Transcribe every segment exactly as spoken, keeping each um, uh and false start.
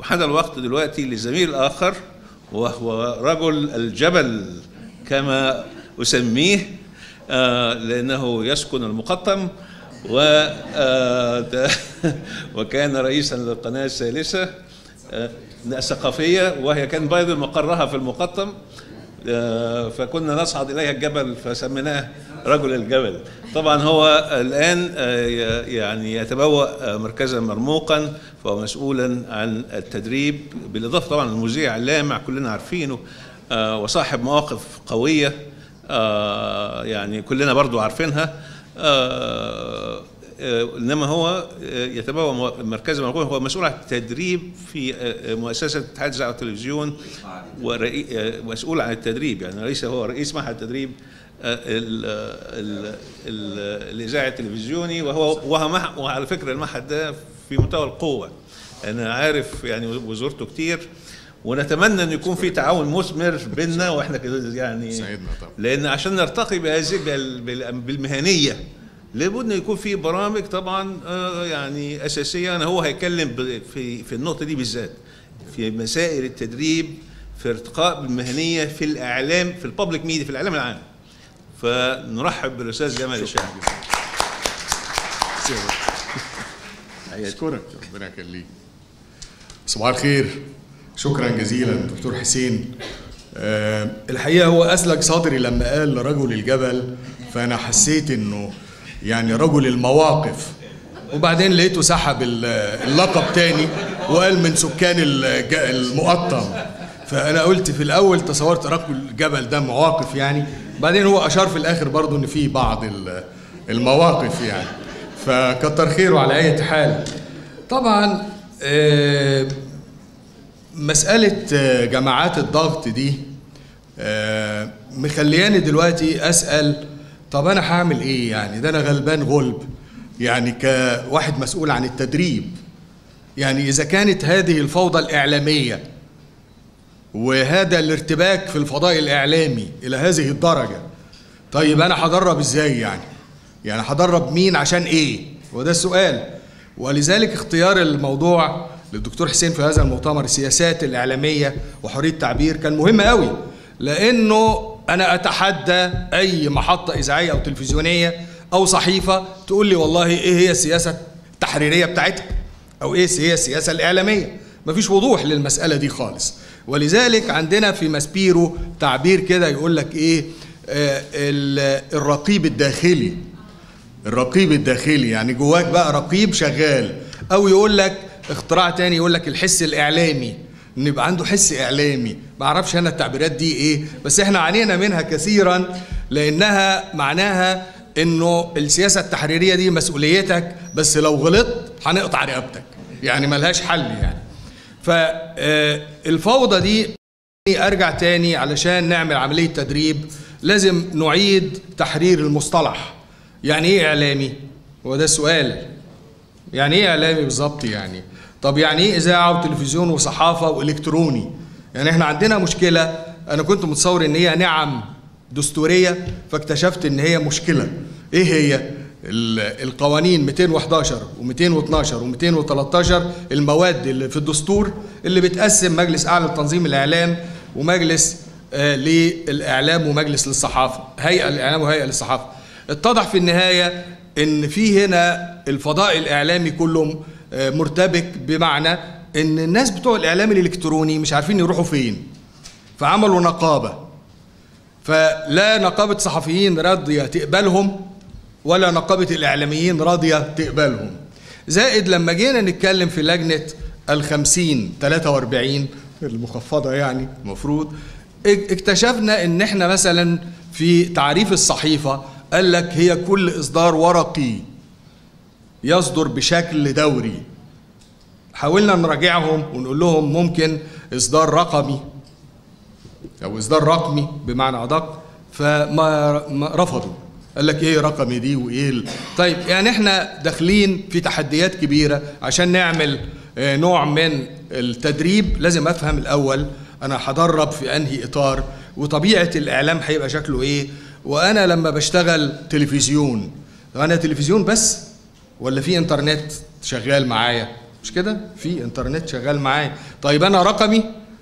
حان الوقت دلوقتي لزميل آخر وهو رجل الجبل كما أسميه، آه لأنه يسكن المقطم و آه وكان رئيسا للقناة الثالثة آه الثقافية، وهي كان أيضا مقرها في المقطم، آه فكنا نصعد إليها الجبل فسميناه رجل الجبل. طبعا هو الآن آه يعني يتبوأ مركزا مرموقا، فهو مسؤولا عن التدريب، بالإضافة طبعا المذيع اللامع كلنا عارفينه، آه وصاحب مواقف قوية آه يعني كلنا برضو عارفينها. آه انما هو يتبوأ مركز مرموقا، هو مسؤول عن التدريب في مؤسسه اتحاد الاذاعه والتلفزيون، ومسؤول عن التدريب، يعني ليس هو رئيس معهد التدريب الاذاعي التلفزيوني، وهو وهو وعلى فكره المعهد ده في منتهى القوه، انا عارف يعني وزرته كتير، ونتمنى ان يكون في تعاون مثمر بيننا واحنا كده يعني، لان عشان نرتقي بهذه بالمهنيه لابد ان يكون في برامج طبعا يعني اساسيه. انا هو هيتكلم في في النقطه دي بالذات في مسائل التدريب في ارتقاء بالمهنيه في الاعلام، في الببليك ميديا، في الاعلام العام. فنرحب بالاستاذ جمال الشاعر. اشكرك، ربنا يخليك. صباح الخير، شكرا جزيلا دكتور حسين. أه الحقيقه هو اسلك صدري لما قال رجل الجبل، فانا حسيت انه يعني رجل المواقف، وبعدين لقيته سحب اللقب تاني وقال من سكان المقطم، فانا قلت في الاول تصورت رجل الجبل ده مواقف يعني، بعدين هو اشار في الاخر برضو ان في بعض المواقف يعني، فكتر خيره على اي حال. طبعا مساله جماعات الضغط دي مخلياني دلوقتي اسال طب انا هعمل ايه يعني؟ ده انا غلبان غلب يعني كواحد مسؤول عن التدريب، يعني اذا كانت هذه الفوضى الاعلاميه وهذا الارتباك في الفضاء الاعلامي الى هذه الدرجه، طيب انا هدرب ازاي يعني؟ يعني هدرب مين عشان ايه؟ وده السؤال. ولذلك اختيار الموضوع للدكتور حسين في هذا المؤتمر السياسات الاعلاميه وحريه التعبير كان مهم قوي، لانه أنا أتحدى أي محطة إذاعية أو تلفزيونية أو صحيفة تقول لي والله إيه هي السياسة التحريرية بتاعتها أو إيه هي السياسة الإعلامية. مفيش وضوح للمسألة دي خالص. ولذلك عندنا في ماسبيرو تعبير كده يقول لك إيه آه الرقيب الداخلي. الرقيب الداخلي يعني جواك بقى رقيب شغال، أو يقول لك اختراع تاني يقول لك الحس الإعلامي، ان يبقى عنده حس اعلامي. ما اعرفش انا التعبيرات دي ايه، بس احنا عانينا منها كثيرا، لانها معناها انه السياسه التحريريه دي مسؤوليتك، بس لو غلطت هنقطع رقبتك، يعني ملهاش حل يعني. فالفوضى دي ارجع تاني علشان نعمل عمليه تدريب لازم نعيد تحرير المصطلح. يعني ايه اعلامي؟ هو ده السؤال. يعني ايه اعلامي بالظبط يعني؟ طب يعني ايه اذاعه وتلفزيون وصحافه والكتروني؟ يعني احنا عندنا مشكله، انا كنت متصور ان هي نعم دستوريه، فاكتشفت ان هي مشكله. ايه هي؟ القوانين مئتين وحداشر ومئتين واثناشر ومئتين وثلاثتاشر، المواد اللي في الدستور اللي بتقسم مجلس اعلى لتنظيم الاعلام ومجلس آه للاعلام ومجلس للصحافه، هيئه للاعلام وهيئه للصحافه. اتضح في النهايه ان في هنا الفضاء الاعلامي كله مرتبك، بمعنى ان الناس بتوع الاعلام الالكتروني مش عارفين يروحوا فين، فعملوا نقابه، فلا نقابه صحفيين راضيه تقبلهم ولا نقابه الاعلاميين راضيه تقبلهم. زائد لما جينا نتكلم في لجنه الخمسين ثلاثة وأربعين المخفضه يعني المفروض، اكتشفنا ان احنا مثلا في تعريف الصحيفه قال لك هي كل اصدار ورقي يصدر بشكل دوري. حاولنا نراجعهم ونقول لهم ممكن اصدار رقمي او اصدار رقمي بمعنى ادق، فما رفضوا، قال لك ايه رقمي دي وايه ال... طيب يعني احنا داخلين في تحديات كبيره. عشان نعمل نوع من التدريب لازم افهم الاول انا هدرب في انهي اطار، وطبيعه الاعلام هيبقى شكله ايه. وانا لما بشتغل تلفزيون، انا تلفزيون بس ولا في انترنت شغال معايا؟ مش كده؟ في انترنت شغال معايا. طيب انا رقمي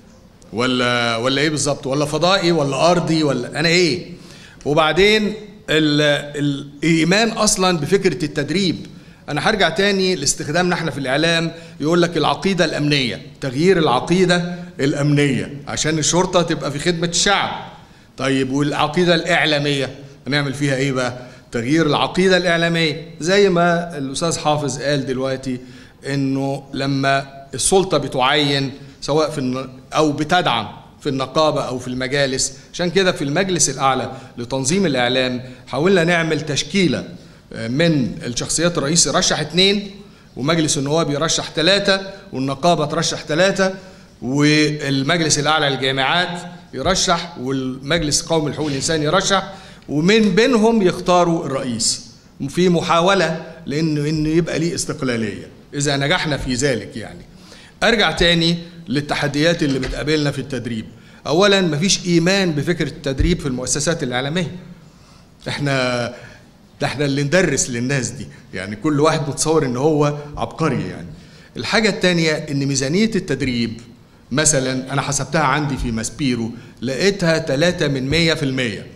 ولا ولا ايه بالظبط؟ ولا فضائي ولا ارضي ولا انا ايه؟ وبعدين ال الايمان اصلا بفكره التدريب. انا هرجع تاني لاستخدامنا احنا في الاعلام، يقول لك العقيده الامنيه، تغيير العقيده الامنيه عشان الشرطه تبقى في خدمه الشعب. طيب والعقيده الاعلاميه هنعمل فيها ايه بقى؟ تغيير العقيده الاعلاميه، زي ما الاستاذ حافظ قال دلوقتي انه لما السلطه بتعين سواء في او بتدعم في النقابه او في المجالس، عشان كده في المجلس الاعلى لتنظيم الاعلام حاولنا نعمل تشكيله من الشخصيات. الرئيس يرشح اثنين، ومجلس النواب يرشح ثلاثه، والنقابه ترشح ثلاثه، والمجلس الاعلى للجامعات يرشح، والمجلس القومي لحقوق الانسان يرشح، ومن بينهم يختاروا الرئيس في محاوله لانه انه يبقى ليه استقلاليه اذا نجحنا في ذلك. يعني ارجع تاني للتحديات اللي بتقابلنا في التدريب. اولا مفيش ايمان بفكره التدريب في المؤسسات الاعلاميه. احنا ده احنا اللي ندرس للناس دي، يعني كل واحد متصور ان هو عبقري. يعني الحاجه الثانيه ان ميزانيه التدريب مثلا انا حسبتها عندي في ماسبيرو لقيتها ثلاثة من مية في المية،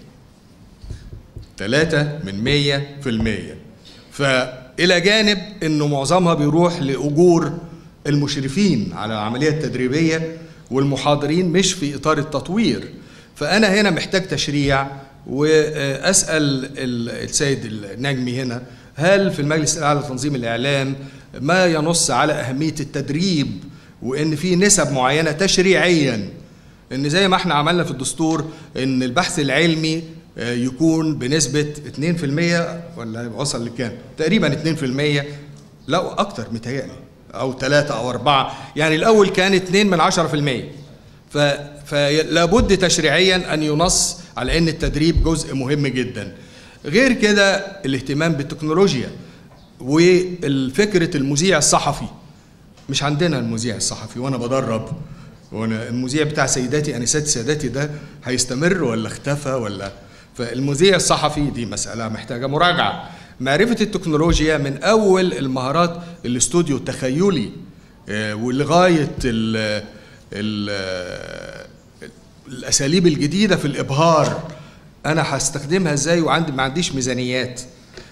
ثلاثة من مية في المية. فإلى جانب إنه معظمها بيروح لأجور المشرفين على العملية التدريبية والمحاضرين مش في إطار التطوير. فأنا هنا محتاج تشريع، وأسأل السيد النجمي هنا، هل في المجلس الأعلى لتنظيم الإعلام ما ينص على أهمية التدريب وإن في نسب معينة تشريعيا، إن زي ما احنا عملنا في الدستور إن البحث العلمي يكون بنسبة اثنين في المية ولا وصل لكام؟ تقريبا اثنين في المية، لا أكتر متهيألي، أو ثلاثة أو أربعة، يعني الأول كان اثنين من عشرة في المية. فلا بد تشريعيا أن ينص على أن التدريب جزء مهم جدا. غير كده الاهتمام بالتكنولوجيا والفكرة المذيع الصحفي. مش عندنا المذيع الصحفي، وأنا بدرب وانا المذيع بتاع سيداتي انساتي ساداتي ده هيستمر ولا اختفى ولا؟ فالمذيع الصحفي دي مسألة محتاجة مراجعة. معرفة التكنولوجيا من أول المهارات الاستوديو التخيلي ولغاية ال ال الأساليب الجديدة في الإبهار، أنا هستخدمها إزاي وعندي ما عنديش ميزانيات.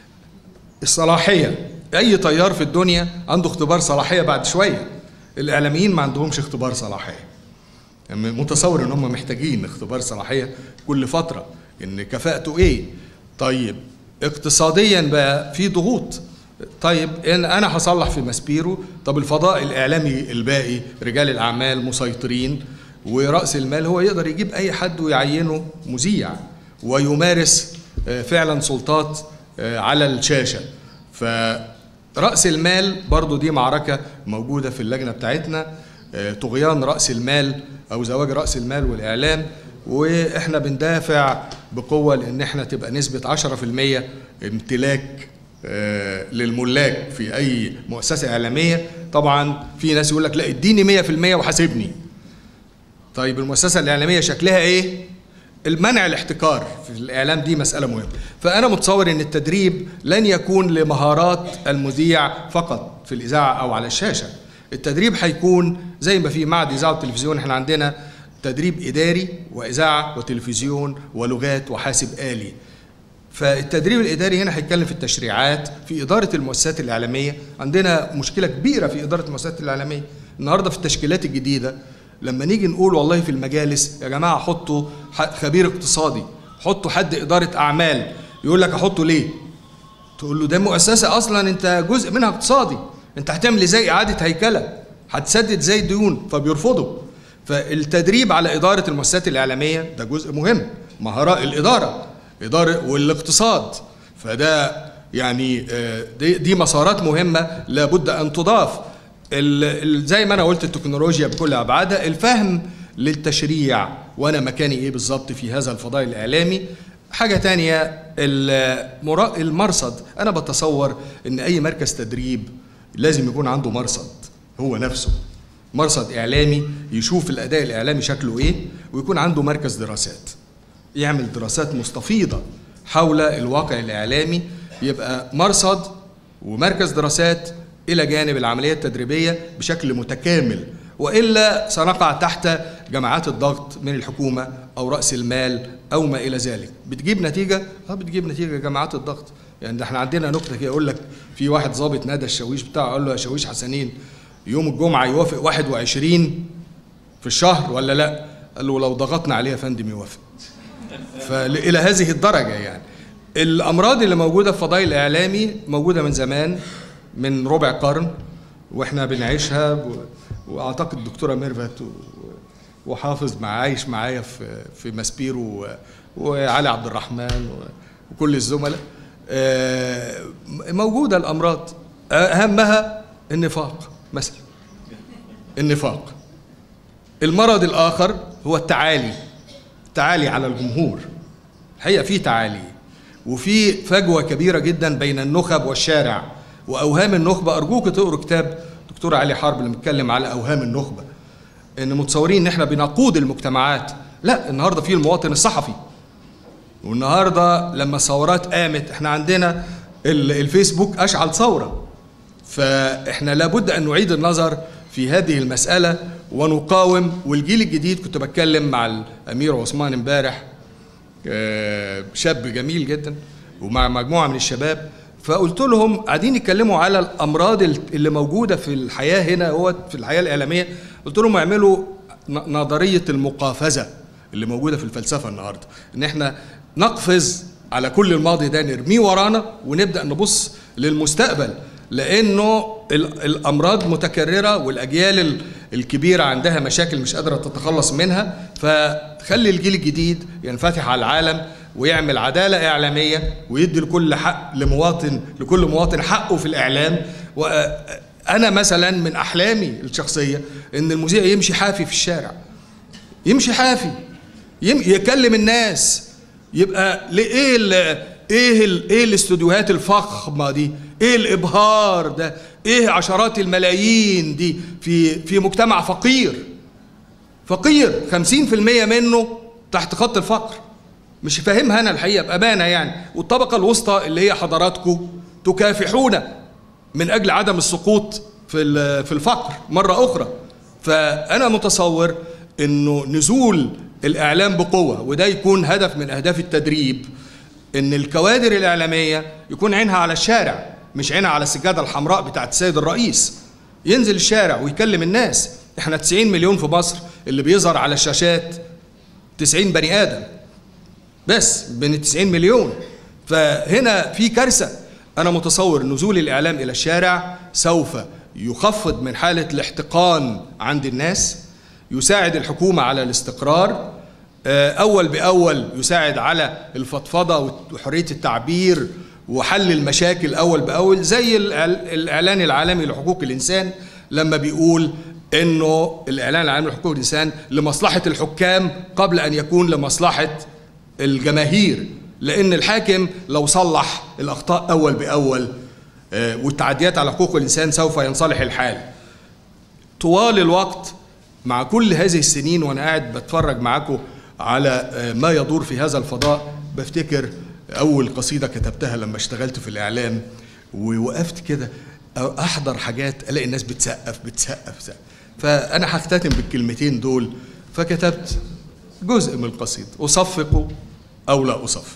الصلاحية، أي طيار في الدنيا عنده اختبار صلاحية بعد شوية، الإعلاميين ما عندهمش اختبار صلاحية. يعني متصور إن هم محتاجين اختبار صلاحية كل فترة، إن كفاءته إيه. طيب اقتصاديا بقى في ضغوط. طيب إن أنا هصلح في ماسبيرو، طب الفضاء الإعلامي الباقي رجال الأعمال مسيطرين، ورأس المال هو يقدر يجيب أي حد ويعينه مذيع ويمارس فعلا سلطات على الشاشة. فرأس المال برضو دي معركة موجودة في اللجنة بتاعتنا، طغيان رأس المال أو زواج رأس المال والإعلام، وإحنا بندافع بقوة لأن إحنا تبقى نسبة عشرة في المية امتلاك للملاك في أي مؤسسة إعلامية. طبعا في ناس يقول لك لا اديني مية في المية وحاسبني. طيب المؤسسة الإعلامية شكلها إيه؟ المنع الاحتكار في الإعلام دي مسألة مهمة. فأنا متصور إن التدريب لن يكون لمهارات المذيع فقط في الإذاعة أو على الشاشة. التدريب هيكون زي ما في معهد إذاعة وتلفزيون، إحنا عندنا تدريب إداري وإذاعة وتلفزيون ولغات وحاسب آلي. فالتدريب الإداري هنا هيتكلم في التشريعات، في إدارة المؤسسات الإعلامية. عندنا مشكلة كبيرة في إدارة المؤسسات الإعلامية النهاردة في التشكيلات الجديدة. لما نيجي نقول والله في المجالس يا جماعة حطوا خبير اقتصادي، حطوا حد إدارة أعمال، يقول لك أحطه ليه؟ تقول له ده مؤسسة أصلا أنت جزء منها اقتصادي، أنت هتعمل إزاي إعادة هيكلة؟ هتسدد إزاي ديون؟ فبيرفضوا. فالتدريب على إدارة المؤسسات الإعلامية ده جزء مهم، مهارات الإدارة إدارة والاقتصاد. فده يعني دي, دي مسارات مهمة لابد أن تضاف. زي ما أنا قلت التكنولوجيا بكل أبعادها، الفهم للتشريع وأنا مكاني إيه بالظبط في هذا الفضاء الإعلامي. حاجة تانية المرصد. أنا بتصور إن أي مركز تدريب لازم يكون عنده مرصد هو نفسه، مرصد إعلامي يشوف الأداء الإعلامي شكله إيه، ويكون عنده مركز دراسات يعمل دراسات مستفيضة حول الواقع الإعلامي. يبقى مرصد ومركز دراسات إلى جانب العملية التدريبية بشكل متكامل، وإلا سنقع تحت جماعات الضغط من الحكومة أو رأس المال أو ما إلى ذلك. بتجيب نتيجة؟ اه بتجيب نتيجة جماعات الضغط. يعني ده احنا عندنا نكتة كده يقول لك في واحد ضابط نادى الشاويش بتاعه قال له يا شاويش حسنين يوم الجمعة يوافق واحد وعشرين في الشهر ولا لا؟ قال له لو ضغطنا عليه يا فندم يوافق. فإلى هذه الدرجة يعني. الأمراض اللي موجودة في فضائل الإعلامي موجودة من زمان، من ربع قرن واحنا بنعيشها، واعتقد الدكتوره ميرفت وحافظ مع عايش معايا في في ماسبيرو وعلي عبد الرحمن وكل الزملاء. موجوده الامراض، اهمها النفاق مثلا. النفاق. المرض الاخر هو التعالي، التعالي على الجمهور. الحقيقه في تعالي وفي فجوه كبيره جدا بين النخب والشارع واوهام النخبه. ارجوك تقروا كتاب دكتور علي حرب اللي بيتكلم على اوهام النخبه، ان متصورين ان احنا بنقود المجتمعات. لا، النهارده في المواطن الصحفي، والنهارده لما الثورات قامت احنا عندنا الفيسبوك اشعل ثوره. فاحنا لابد ان نعيد النظر في هذه المساله ونقاوم. والجيل الجديد، كنت بتكلم مع الامير عثمان امبارح، شاب جميل جدا، ومع مجموعه من الشباب، فقلت لهم قاعدين يتكلموا على الامراض اللي موجوده في الحياه هنا هو في الحياه الاعلاميه. قلت لهم اعملوا نظريه المقافزه اللي موجوده في الفلسفه النهارده، ان احنا نقفز على كل الماضي ده نرميه ورانا ونبدا نبص للمستقبل، لانه الامراض متكرره والاجيال الكبيره عندها مشاكل مش قادره تتخلص منها. فخلي الجيل الجديد ينفتح على العالم ويعمل عداله اعلاميه ويدي لكل حق لمواطن لكل مواطن حقه في الاعلام. وانا مثلا من احلامي الشخصيه ان المذيع يمشي حافي في الشارع، يمشي حافي، يكلم الناس. يبقى ايه ال ايه ال ايه الاستوديوهات الفخمه دي؟ ايه الابهار ده؟ ايه عشرات الملايين دي في في مجتمع فقير فقير خمسين في المية منه تحت خط الفقر؟ مش فاهمها انا الحقيقه بامانه يعني. والطبقه الوسطى اللي هي حضراتكم تكافحون من اجل عدم السقوط في في الفقر مره اخرى. فانا متصور انه نزول الاعلام بقوه، وده يكون هدف من اهداف التدريب، ان الكوادر الاعلاميه يكون عينها على الشارع، مش عينها على السجاده الحمراء بتاعت السيد الرئيس. ينزل الشارع ويكلم الناس. احنا تسعين مليون في مصر، اللي بيظهر على الشاشات تسعين بني ادم بس بين تسعين مليون. فهنا في كارثه. انا متصور نزول الاعلام الى الشارع سوف يخفض من حاله الاحتقان عند الناس، يساعد الحكومه على الاستقرار، اول باول يساعد على الفضفضه وحريه التعبير وحل المشاكل اول باول، زي الاعلان العالمي لحقوق الانسان لما بيقول انه الاعلان العالمي لحقوق الانسان لمصلحه الحكام قبل ان يكون لمصلحه الجماهير، لان الحاكم لو صلح الاخطاء اول باول والتعديات على حقوق الانسان سوف ينصلح الحال. طوال الوقت مع كل هذه السنين وانا قاعد بتفرج معاكم على ما يدور في هذا الفضاء، بفتكر اول قصيده كتبتها لما اشتغلت في الاعلام، ووقفت كده احضر حاجات الاقي الناس بتسقف بتسقف بتسقف. فانا هختتم بالكلمتين دول، فكتبت جزء من القصيده: اصفق او لا اصفق،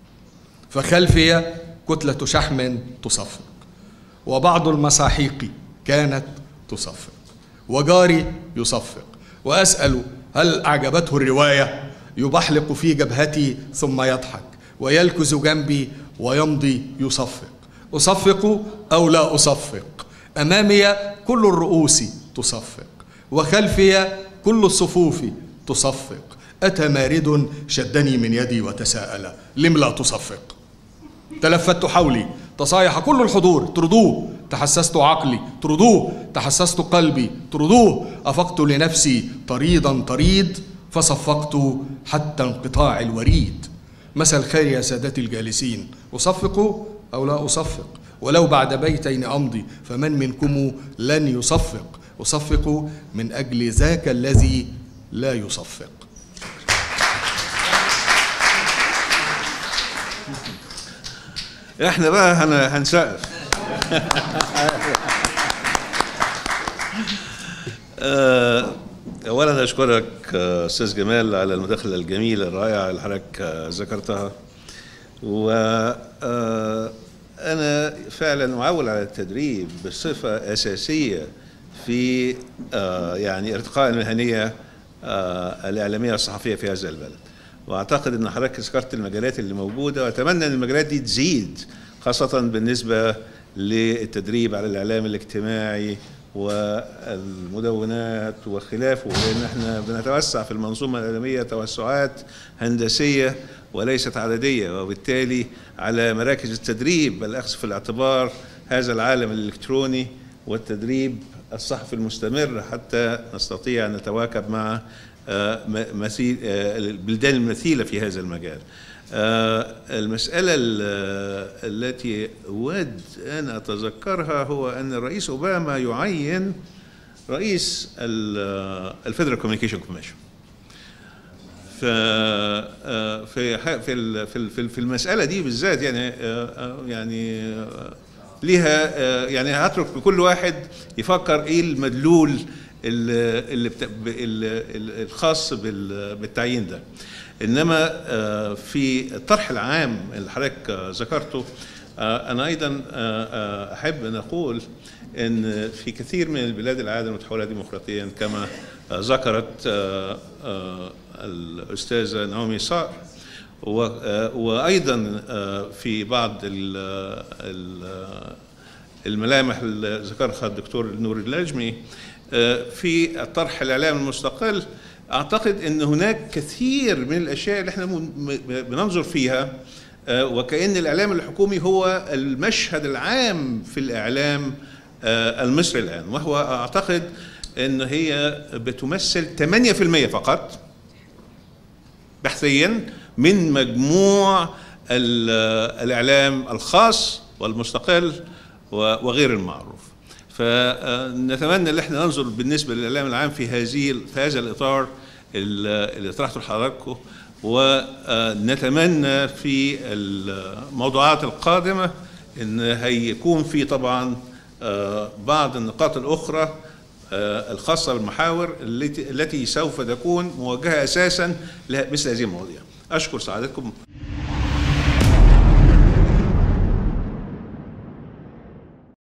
فخلفي كتله شحم تصفق، وبعض المساحيق كانت تصفق، وجاري يصفق، واسال هل اعجبته الروايه؟ يبحلق في جبهتي ثم يضحك، ويلكز جنبي ويمضي يصفق. أصفق أو لا أصفق، أمامي كل الرؤوس تصفق، وخلفي كل الصفوف تصفق. أتى مارد شدني من يدي وتساءل: لم لا تصفق؟ تلفت حولي، تصايح كل الحضور: طردوه. تحسست عقلي: طردوه. تحسست قلبي: طردوه. أفقت لنفسي طريدا طريد، فصفقت حتى انقطاع الوريد. مساء الخير يا سادتي الجالسين، أصفق أو لا أصفق؟ ولو بعد بيتين أمضي، فمن منكم لن يصفق؟ أصفق من أجل ذاك الذي لا يصفق. احنا بقى هنسقف. اولا اشكرك استاذ جمال على المداخله الجميله الرائعه اللي حضرتك ذكرتها. وانا فعلا معول على التدريب بصفه اساسيه في يعني ارتقاء المهنيه الاعلاميه الصحفيه في هذا البلد. واعتقد ان حضرتك ذكرت المجالات اللي موجوده، واتمنى ان المجالات دي تزيد، خاصه بالنسبه للتدريب على الاعلام الاجتماعي والمدونات وخلافه، لان احنا بنتوسع في المنظومه الاعلاميه توسعات هندسيه وليست عدديه، وبالتالي على مراكز التدريب الاخذ في الاعتبار هذا العالم الالكتروني والتدريب الصحفي المستمر حتى نستطيع ان نتواكب مع مثيل البلدان المثيله في هذا المجال. المسألة التي أود أن أتذكرها هو أن الرئيس أوباما يعين رئيس الفيدرال كوميونيكيشن كوميشن. في في في في المسألة دي بالذات يعني يعني ليها يعني هترك بكل واحد يفكر إيه المدلول اللي الخاص بالتعيين ده. انما في الطرح العام اللي حضرتك ذكرته، انا ايضا احب ان اقول ان في كثير من البلاد العالم المتحوله ديمقراطيا كما ذكرت الاستاذه نعومي صقر، وايضا في بعض الملامح اللي ذكرها الدكتور نور اللجمي في الطرح الاعلام المستقل، أعتقد أن هناك كثير من الأشياء اللي احنا بننظر فيها وكأن الإعلام الحكومي هو المشهد العام في الإعلام المصري الآن، وهو أعتقد أن هي بتمثل ثمانية بالمئة فقط بحثيا من مجموع الإعلام الخاص والمستقل وغير المعروف. فنتمنى ان احنا ننظر بالنسبه للاعلام العام في هذه في هذا الاطار اللي طرحته لحضراتكم، ونتمنى في الموضوعات القادمه ان هيكون في طبعا بعض النقاط الاخرى الخاصه بالمحاور التي التي سوف تكون موجهه اساسا لمثل هذه المواضيع. اشكر سعادتكم.